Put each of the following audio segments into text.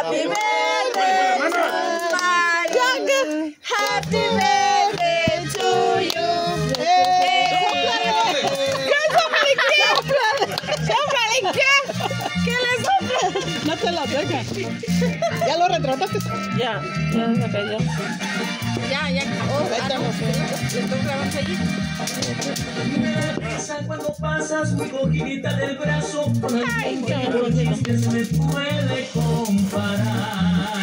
Happy birthday to Mayanga. Happy birthday to you. ¿Qué sóplale qué? ¿Qué le sopla? No te la dejas. ¿Ya lo retrataste? Ya cayó. Ya. Oh, ¿le estoy grabando allí? Cuando pasas mi cojinita del brazo, con el chistes me puede comparar.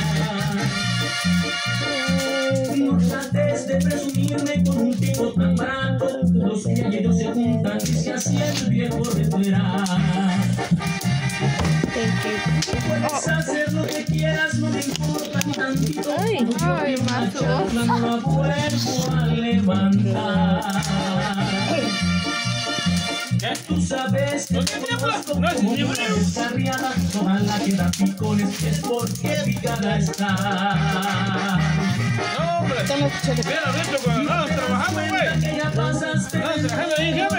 No trates de presumirme con un tipo tan barato. Los que ellos se juntan y se hacen el viejo reflerar. Puedes hacer lo que quieras, no me importa ni tantito. Ay, más no la vuelvo a levantar. Tú sabes que te conozco como una descarriada. Toda la que da picones es porque picada está. No, hombre. Mira, Víctor, cuando estabas trabajando, güey. Que ya pasaste. Trabajando ahí,